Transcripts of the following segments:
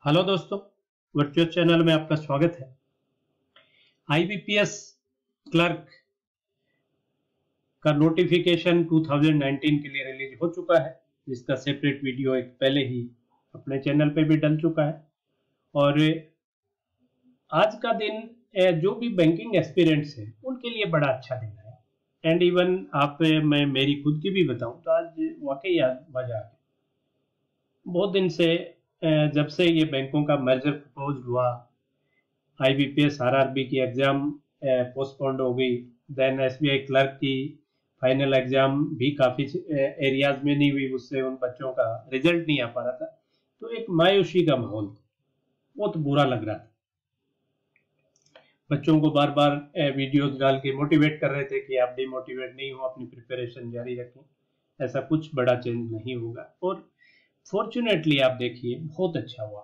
Hello दोस्तों, virtual channel में आपका स्वागत है। आईबीपीएस क्लर्क का नोटिफिकेशन 2019 के लिए रिलीज हो चुका है, जिसका सेपरेट वीडियो एक पहले ही अपने चैनल पे भी डल चुका है। और आज का दिन जो भी बैंकिंग एस्पिरेंट्स हैं उनके लिए बड़ा अच्छा दिन है। एंड इवन मैं मेरी खुद की भी बताऊं तो आज वाकई मजा आ गया। बहुत दिन से जब से ये बैंकों का मर्जर प्रपोज हुआ, आईबीपीएस आरआरबी की एग्जाम पोस्टपोन्ड हो गई, देन एसबीआई क्लर्क की फाइनल एग्जाम भी काफी एरियाज में नहीं हुई, उससे उन बच्चों का रिजल्ट नहीं आ पा रहा था, तो एक मायूसी का माहौल था, बहुत बुरा लग रहा था। बच्चों को बार बार वीडियोस डाल के मोटिवेट कर रहे थे कि आप डिमोटिवेट नहीं हो, अपनी प्रिपरेशन जारी रखें, ऐसा कुछ बड़ा चेंज नहीं होगा। और फॉर्चुनेटली आप देखिए बहुत अच्छा हुआ,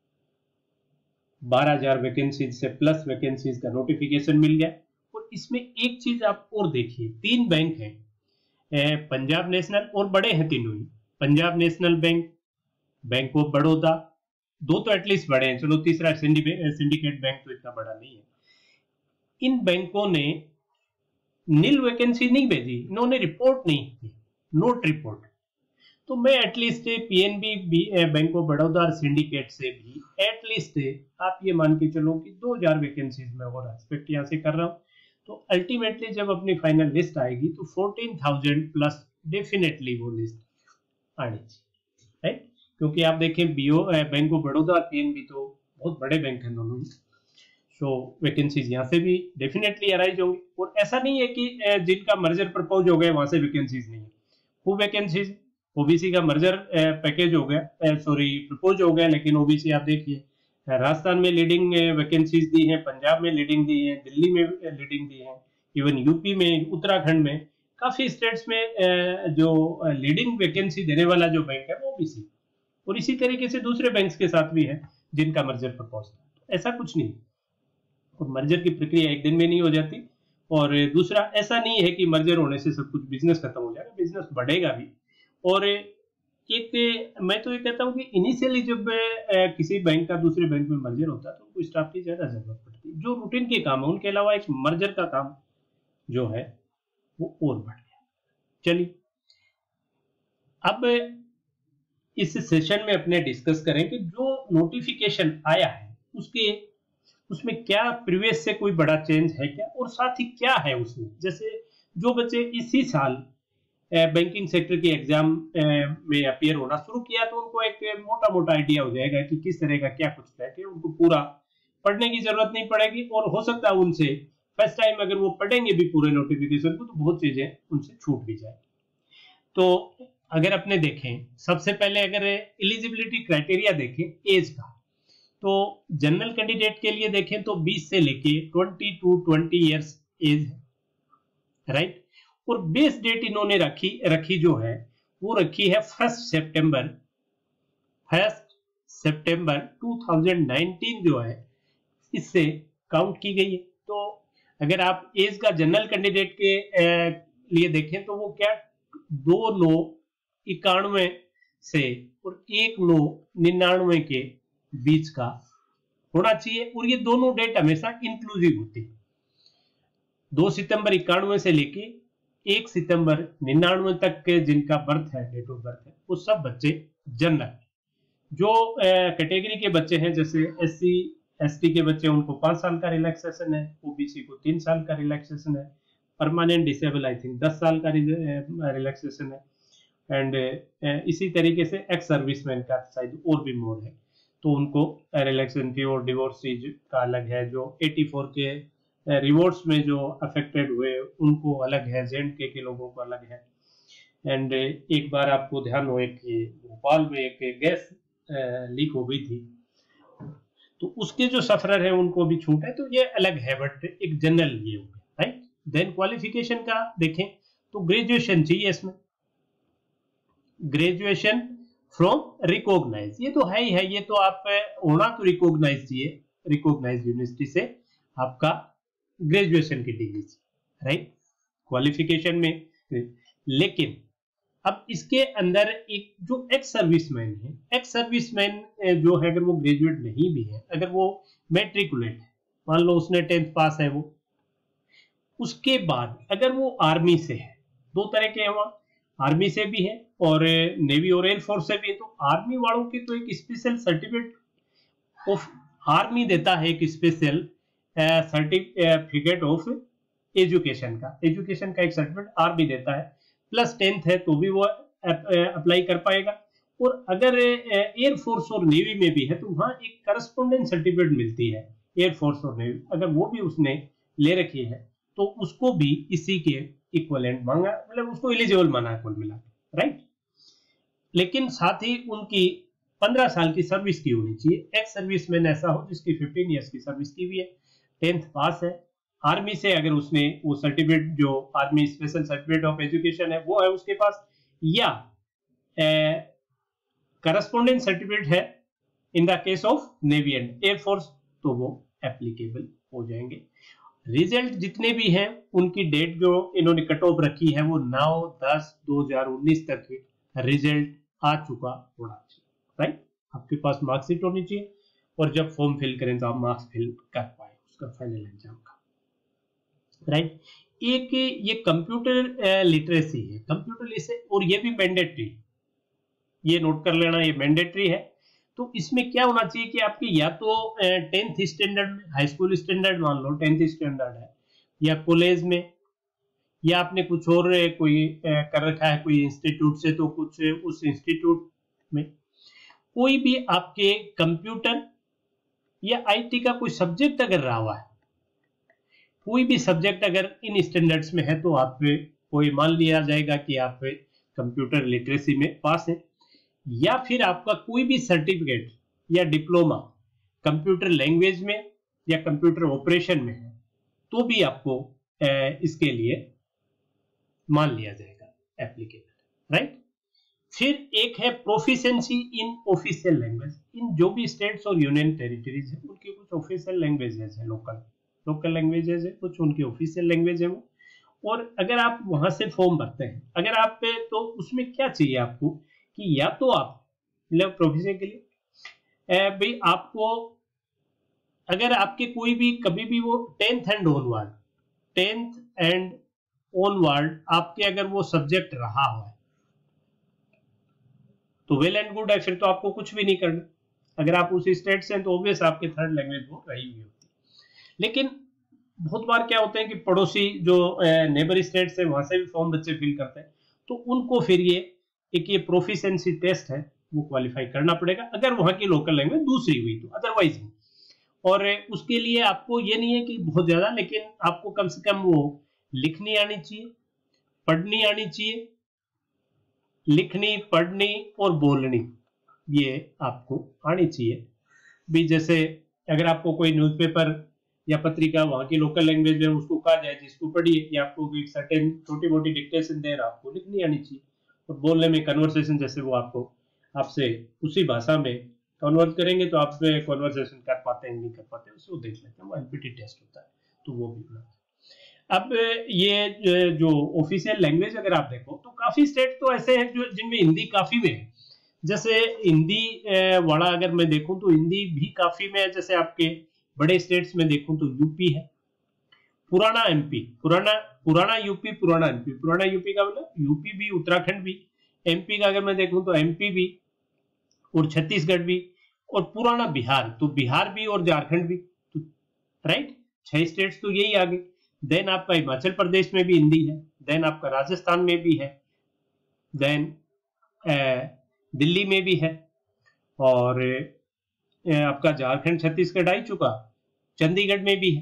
12,000 वैकेंसीज से प्लस वैकेंसीज का नोटिफिकेशन मिल गया। और इसमें एक चीज आप और देखिए, 3 बैंक हैं, पंजाब नेशनल, और बड़े हैं तीनों ही, Punjab national bank, bank of Baroda, 2 तो एटलीस्ट बड़े हैं, चलो तीसरा सिंडिकेट बैंक तो इतना बड़ा नहीं है। इन बैंकों ने नील वैकेंसी नहीं भेजी, इन्होंने रिपोर्ट नहीं की, नोट रिपोर्ट। तो मैं at least PNB bank of Baroda और सिंडिकेट से भी एटलीस्ट आप ये मान के चलो कि 2,000 वैकेंसीज में और एक्सपेक्ट यहाँ से कर रहा हूँ। तो अल्टीमेटली जब अपनी फाइनल लिस्ट आएगी तो 14,000 प्लस डेफिनेटली वो लिस्ट आनी चाहिए, राइट? क्योंकि आप देखें बैंक ऑफ बड़ौदा और पीएनबी तो बहुत बड़े बैंक हैं दोनों, सो वैकेंसीज यहाँ से भी डेफिनेटली अराइज होंगी। और ऐसा नहीं है कि जिनका मर्जर प्रपोज हो गया वहां से वैकेंसीज नहीं है, वो वैकेंसीज ओबीसी का मर्जर पैकेज हो गया, प्रपोज हो गया, लेकिन ओबीसी आप देखिए राजस्थान में लीडिंग वैकेंसीज दी हैं, पंजाब में लीडिंग दी है, दिल्ली में लीडिंग दी है, इवन यूपी में, उत्तराखंड में, काफी स्टेट्स में जो लीडिंग वैकेंसी देने वाला जो बैंक है वो ओबीसी। और इसी तरीके से दूसरे बैंक्स के साथ भी है जिनका मर्जर प्रपोज है। तो ऐसा कुछ नहीं, और मर्जर की प्रक्रिया एक दिन में नहीं हो जाती। और दूसरा, ऐसा नहीं है कि मर्जर होने से सब कुछ बिजनेस खत्म हो जाएगा, बिजनेस बढ़ेगा भी। और एक मैं तो ये कहता हूँ कि इनिशियली जब किसी बैंक का दूसरे बैंक में मर्जर होता है तो उनको स्टाफ की ज्यादा जरूरत पड़ती है, जो रूटीन के काम है उनके अलावा एक मर्जर का काम जो है वो और बढ़ गया। चलिए अब इस सेशन में अपने डिस्कस करें कि जो नोटिफिकेशन आया है उसमें क्या प्रीवियस से कोई बड़ा चेंज है क्या, और साथ ही क्या है उसमें। जैसे जो बच्चे इसी साल बैंकिंग सेक्टर की एग्जाम में अपियर होना शुरू किया तो उनको एक मोटा मोटा आइडिया हो जाएगा कि किस तरह का क्या कुछ है, उनको पूरा पढ़ने की जरूरत नहीं पड़ेगी। और हो सकता है उनसे फर्स्ट टाइम अगर वो पढ़ेंगे भी पूरे नोटिफिकेशन को तो बहुत चीजें उनसे छूट भी जाएगी। तो अगर अपने देखें, सबसे पहले अगर एलिजिबिलिटी क्राइटेरिया देखें एज का, तो जनरल कैंडिडेट के लिए देखें तो 20 से लेके 20 to 20 ईयर्स एज है, राइट? और बेस डेट इन्होंने रखी जो है वो रखी है 1 सितंबर 2019 जो है इससे काउंट की गई है। तो अगर आप एज का जनरल कैंडिडेट के लिए देखें तो वो क्या 2/9/91 से और 1/9/99 के बीच का होना चाहिए। और ये दोनों डेट हमेशा इंक्लूसिव होती है, 2 सितंबर 91 से लेके 1 सितंबर 99 तक के जिनका बर्थ है, डेट ऑफ बर्थ है, वो सब बच्चे जनरल। जो कैटेगरी के बच्चे हैं जैसे एससी एसटी के बच्चे, उनको 5 साल का रिलैक्सेशन है, ओबीसी को 3 साल का रिलैक्सेशन है, परमानेंट डिसेबल आई थिंक 10 साल का रिलैक्सेशन है, एंड इसी तरीके से एक्स सर्विसमैन का शायद और भी मोर है, तो उनको रिलैक्सेशन फी और डिवोर्सीज का अलग है। जो 84 के रिवॉर्ड्स में जो अफेक्टेड हुए उनको अलग है, जेएंडके के लोगों को अलग है। एंड एक बार आपको ध्यान हो कि भोपाल में एक गैस लीक हो गई थी, तो उसके जो सफरर है उनको भी छूट है, तो ये अलग है, बट एक जनरल ये हो गया, राइट? देन क्वालिफिकेशन का देखें तो ग्रेजुएशन चाहिए इसमें, ग्रेजुएशन फ्रॉम रिकॉग्नाइज, ये तो है ही है, ये तो आप होना तो रिकॉग्नाइज चाहिए, रिकॉग्नाइज यूनिवर्सिटी से आपका ग्रेजुएशन की डिग्री, राइट? क्वालिफिकेशन में। लेकिन अब इसके अंदर एक जो एक्स सर्विसमैन है, एक्स सर्विसमैन जो है अगर वो ग्रेजुएट नहीं भी है, अगर वो मैट्रिकुलेट है, मान लो उसने 10th पास है वो, उसके बाद अगर वो आर्मी से है, दो तरह के हैं वहां, आर्मी से भी है और नेवी और एयरफोर्स से भी है, तो आर्मी वालों की तो एक स्पेशल सर्टिफिकेट ऑफ आर्मी देता है, एक स्पेशल सर्टिफिकेट ऑफ एजुकेशन का एक सर्टिफिकेट आर्मी देता है, प्लस 10th है तो भी वो अप्लाई कर पाएगा। और अगर एयरफोर्स और नेवी में भी है तो वहां एक करस्पॉन्डेंस सर्टिफिकेट मिलती है, एयरफोर्स और नेवी अगर वो भी उसने ले रखी है तो उसको भी इसी के इक्विवेलेंट मांगा, मतलब उसको एलिजिबल माना है कुल मिला के, राइट। लेकिन साथ ही उनकी 15 साल की सर्विस की होनी चाहिए। एक्स सर्विसमैन ऐसा हो जिसकी 15 ईयर्स की सर्विस की हुई है, 10th पास है, आर्मी से अगर उसने वो सर्टिफिकेट जो army special certificate of education है वो है उसके पास, या करस्पॉन्डेंस सर्टिफिकेट है in the case of navy and air force, तो वो एप्लीकेबल हो जाएंगे। रिजल्ट जितने भी हैं उनकी डेट जो इन्होंने कट ऑफ रखी है वो 9/10/2019 तक रिजल्ट आ चुका होना चाहिए, राइट। आपके पास मार्कशीट होनी चाहिए और जब फॉर्म फिल करें तो आप मार्क्स फिल कर पाए उसका फाइनल एग्जाम का, राइट। एक ये कंप्यूटर लिटरेसी है, कंप्यूटर लिटरेसी, और ये भी मैंडेटरी, ये नोट कर लेना, ये मैंडेटरी है। तो इसमें क्या होना चाहिए कि आपके या तो 10th स्टैंडर्ड में, हाई स्कूल स्टैंडर्ड मान लो 10th स्टैंडर्ड है, या कॉलेज में, या आपने कुछ और कोई कर रखा है कोई इंस्टीट्यूट से तो कुछ उस इंस्टीट्यूट में कोई भी आपके कंप्यूटर या आईटी का कोई सब्जेक्ट अगर रहा हुआ है, कोई भी सब्जेक्ट अगर इन स्टैंडर्ड्स में है तो आप कोई मान लिया जाएगा कि आप कंप्यूटर लिटरेसी में पास है। या फिर आपका कोई भी सर्टिफिकेट या डिप्लोमा कंप्यूटर लैंग्वेज में या कंप्यूटर ऑपरेशन में है तो भी आपको इसके लिए मान लिया जाएगा एप्लीकेबल, राइट। फिर एक है प्रोफिशिएंसी इन ऑफिशियल लैंग्वेज। इन जो भी स्टेट्स और यूनियन टेरिटरीज है उनकी कुछ ऑफिशियल लैंग्वेजेस है, लोकल लैंग्वेजेस है, कुछ उनकी ऑफिशियल लैंग्वेज है वो। और अगर आप वहां से फॉर्म भरते हैं, अगर आप तो उसमें क्या चाहिए आपको कि या तो आप मतलब प्रोफेशन के लिए भाई आपको अगर आपके कोई भी कभी भी वो 10th एंड ऑनवर्ड आपके अगर वो सब्जेक्ट रहा हुआ है तो वेल एंड गुड है, फिर तो आपको कुछ भी नहीं करना। अगर आप उस स्टेट से हैं तो ऑब्वियस आपकी थर्ड लैंग्वेज वो रही हुई होती है। लेकिन बहुत बार क्या होता है कि पड़ोसी जो नेबर स्टेट्स है वहां से भी फॉर्म बच्चे फिल करते हैं, तो उनको फिर ये प्रोफिशिएंसी टेस्ट है वो क्वालिफाई करना पड़ेगा अगर वहां की लोकल लैंग्वेज दूसरी हुई तो, अदरवाइज नहीं। और उसके लिए आपको ये नहीं है कि बहुत ज्यादा, लेकिन आपको कम से कम वो लिखनी आनी चाहिए, पढ़नी आनी चाहिए, लिखनी, पढ़नी और बोलनी ये आपको आनी चाहिए भी। जैसे अगर आपको कोई न्यूज़पेपर या पत्रिका वहां की लोकल लैंग्वेज में उसको कहा जाए जिसको पढ़िए, या आपको एक सर्टेन छोटी मोटी डिक्टेशन दे रहा आपको लिखनी आनी चाहिए। और बोलने में कन्वर्सेशन जैसे वो आपको आपसे उसी भाषा में कन्वर्ट करेंगे तो आप कन्वर्सेशन कर पाते हैं नहीं कर पाते उसको देख लेते हैं, वो एलपीटी टेस्ट होता है तो वो भी होता है। अब ये जो ऑफिशियल लैंग्वेज अगर आप देखो तो काफी स्टेट तो ऐसे हैं जो जिनमें हिंदी काफी में है। जैसे हिंदी वाला अगर मैं देखूं तो हिंदी भी काफी में है। जैसे आपके बड़े स्टेट्स में देखूं तो यूपी है, पुराना एमपी, पुराना यूपी, पुराना एमपी। पुराना यूपी का मतलब यूपी भी, उत्तराखंड भी। एमपी का अगर मैं देखूं तो एमपी भी और छत्तीसगढ़ भी, और पुराना बिहार, तो बिहार भी और झारखंड भी, तो राइट 6 स्टेट्स तो यही आ गए। देन आपका हिमाचल प्रदेश में भी हिंदी है, देन आपका राजस्थान में भी है, देन दिल्ली में भी है, और आपका झारखंड छत्तीसगढ़ आ ही चुका, चंडीगढ़ में भी है,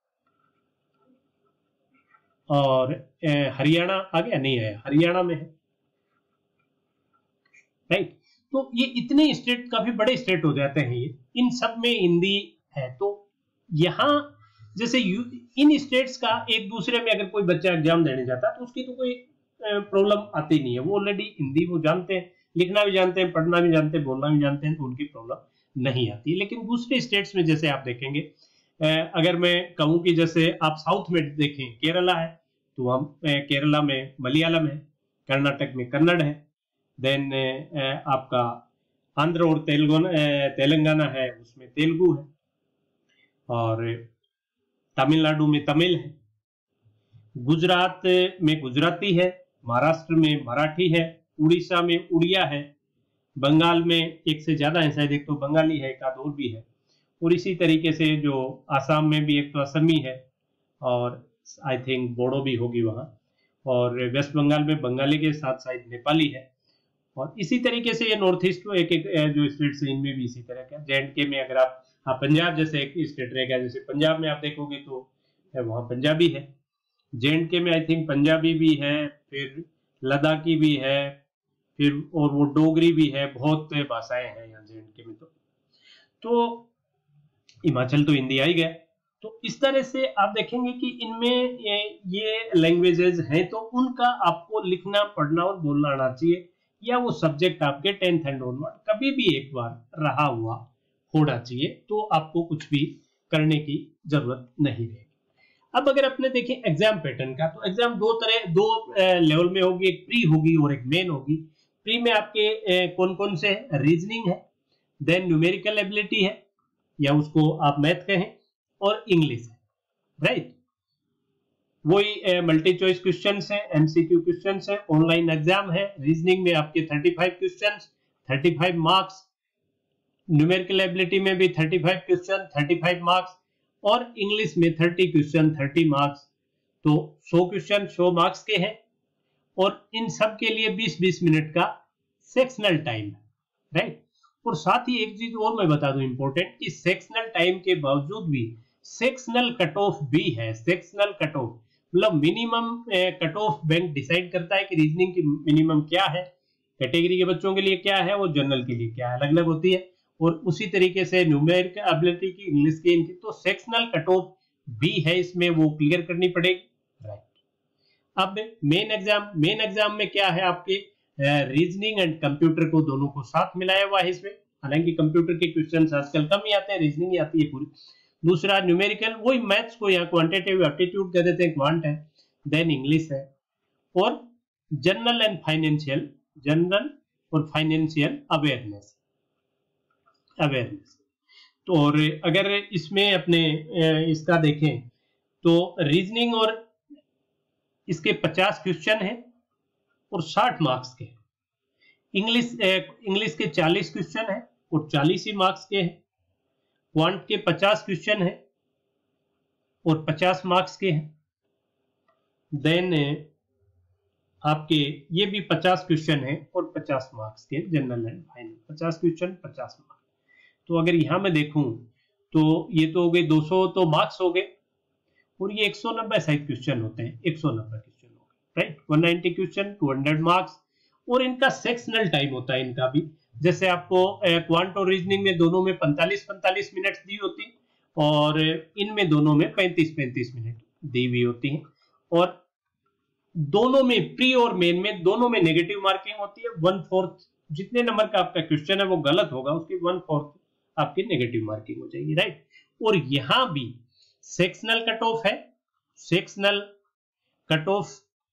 और हरियाणा आ गया नहीं है, हरियाणा में है, राइट। तो ये इतने स्टेट काफी बड़े स्टेट हो जाते हैं ये, इन सब में हिंदी है। तो यहाँ जैसे इन स्टेट्स का एक दूसरे में अगर कोई बच्चा एग्जाम देने जाता है तो उसकी तो कोई प्रॉब्लम आती नहीं है, वो ऑलरेडी हिंदी वो जानते हैं, लिखना भी जानते हैं, पढ़ना भी जानते हैं, बोलना भी जानते हैं, तो उनकी प्रॉब्लम नहीं आती। लेकिन दूसरे स्टेट्स में जैसे आप देखेंगे, अगर मैं कहूँ कि जैसे आप साउथ में देखें केरला है तो हम केरला में मलयालम है, कर्नाटक में कन्नड़ है। देन आपका आंध्र और तेलंगाना है, उसमें तेलुगु है। और तमिलनाडु में तमिल है। गुजरात में गुजराती है। महाराष्ट्र में मराठी है। उड़ीसा में उड़िया है। बंगाल में एक से ज्यादा है, शायद एक तो बंगाली है, एक आध और भी है। और इसी तरीके से जो आसाम में भी एक तो असमी है, और आई थिंक बोडो भी होगी वहाँ। और वेस्ट बंगाल में बंगाली के साथ शायद नेपाली है। और इसी तरीके से ये नॉर्थ ईस्ट को एक जो स्टेट्स है इनमें भी इसी तरह का। J&K में अगर आप, हाँ, पंजाब जैसे एक स्टेट रहेगा, जैसे पंजाब में आप देखोगे तो वहाँ पंजाबी है। J&K में आई थिंक पंजाबी भी है, फिर लद्दाखी भी है, फिर और वो डोगरी भी है। बहुत भाषाएं हैं यहाँ J&K में। तो हिमाचल तो हिंदी आ ही गया। तो इस तरह से आप देखेंगे कि इनमें ये लैंग्वेजेस हैं, तो उनका आपको लिखना, पढ़ना और बोलना आना चाहिए, या वो सब्जेक्ट आपके 10th एंड ऑनवर्ड कभी भी एक बार रहा हुआ होना चाहिए, तो आपको कुछ भी करने की जरूरत नहीं रहेगी। अब अगर अपने देखें एग्जाम पैटर्न का, तो एग्जाम दो लेवल में होगी, एक प्री होगी और एक मेन होगी। प्री में आपके कौन कौन से है? रीजनिंग है, देन न्यूमेरिकल एबिलिटी है, या उसको आप मैथ कहें, और इंग्लिश है, राइट। वही मल्टी चॉइस क्वेश्चंस है, एमसीक्यू क्वेश्चंस है, ऑनलाइन एग्जाम है। रीजनिंग में आपके 35 क्वेश्चंस, 35 मार्क्स। न्यूमेरिकल एबिलिटी में भी 35 क्वेश्चन, 35 मार्क्स। और इंग्लिश में 30 क्वेश्चन, 30 मार्क्स। तो 100 क्वेश्चन 100 मार्क्स के हैं, और इन सब के लिए 20-20 मिनट का सेक्शनल टाइम है, राइट। और साथ ही एक चीज और मैं बता दूं इंपॉर्टेंट, कि सेक्शनल टाइम के बावजूद भी सेक्शनल कट ऑफ भी है। सेक्शनल कट ऑफ मतलब minimum cut off bank decide करता है कि रीजनिंग की मिनिमम क्या है, कैटेगरी के बच्चों के लिए क्या है, और जनरल के लिए क्या है, अलग अलग होती है। और उसी तरीके से न्यूमेरिकल एबिलिटी की, इंग्लिश की, इनकी तो सेक्शनल कट ऑफ भी है, इसमें वो क्लियर करनी पड़ेगी, राइट। अब मेन एग्जाम में क्या है, आपके रीजनिंग एंड कंप्यूटर को दोनों को साथ मिलाया हुआ है इसमें। हालांकि कंप्यूटर के क्वेश्चंस आजकल कम ही आते हैं, रीजनिंग ही आती है पूरी। दूसरा न्यूमेरिकल, वही मैथ्स को यहाँ क्वांटिटेटिव एप्टीट्यूड कह देते हैं, क्वांट है। देन इंग्लिश है, और जनरल एंड फाइनेंशियल, जनरल और फाइनेंशियल अवेयरनेस। तो और अगर इसमें अपने इसका देखें तो रीजनिंग और इसके 50 क्वेश्चन हैं और 60 मार्क्स के। इंग्लिश के 40 क्वेश्चन हैं और 40 ही मार्क्स के हैं। क्वांट के 50 क्वेश्चन हैं और 50 मार्क्स के हैं। देन आपके ये भी 50 क्वेश्चन हैं और 50 मार्क्स के, general and final 50 question 50 marks. तो अगर यहां मैं देखूं तो ये तो हो गए 200 तो मार्क्स हो गए, और ये 190 शायद क्वेश्चन होते हैं, 190 क्वेश्चन हो गए, राइट। 190 question 200 marks. और इनका सेक्शनल टाइम होता है इनका भी, जैसे आपको क्वांट और रीजनिंग में दोनों में 45-45 मिनट दी होती है, और इनमें दोनों में 35-35 मिनट दी हुई होती है। और दोनों में, प्री और मेन में, दोनों में नेगेटिव मार्किंग होती है। 1/4 जितने नंबर का आपका क्वेश्चन है वो गलत होगा, उसकी 1/4 आपकी नेगेटिव मार्किंग हो जाएगी, राइट। और यहां भी सेक्शनल कट ऑफ है, sectional cut off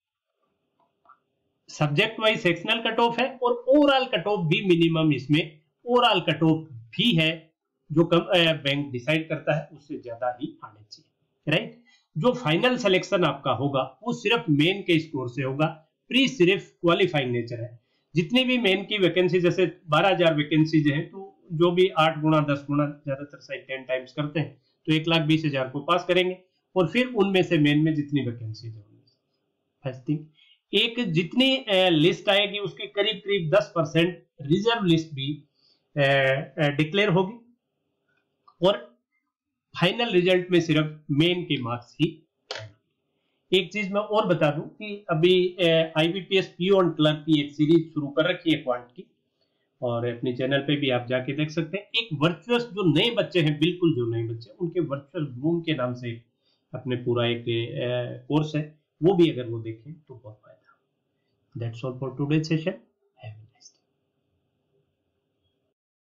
subject wise sectional cut off है, और ओवरऑल कट ऑफ भी मिनिमम इसमें ओवरऑल कट ऑफ भी है, जो बैंक डिसाइड करता है उससे ज्यादा ही आने चाहिए, राइट। जो फाइनल सिलेक्शन आपका होगा वो सिर्फ मेन के स्कोर से होगा, प्री सिर्फ क्वालिफाइंग नेचर है। जितनी भी मेन की वैकेंसी, जैसे 12,000 वैकेंसीज हैं, तो जो भी 8 गुना 10 गुना, ज्यादातर साइड 10 टाइम्स करते हैं, तो 1,20,000 को पास करेंगे, और फिर उनमें से मेन में जितनी वैकेंसीज है, एक जितनी लिस्ट आएगी उसके करीब करीब 10% रिजर्व लिस्ट भी डिक्लेयर होगी, और फाइनल रिजल्ट में सिर्फ मेन के मार्क्स ही। एक चीज मैं और बता दूं कि अभी IBPS पीओ एंड क्लर्क की एक सीरीज शुरू कर रखी है क्वांट की, और अपने चैनल पे भी आप जाके देख सकते हैं। एक वर्चुअस, जो नए बच्चे हैं, बिल्कुल जो नए बच्चे, उनके वर्चुअल ग्रूम के नाम से अपने पूरा एक कोर्स है, वो भी अगर वो देखें तो बहुत फायदा। That's all for today session.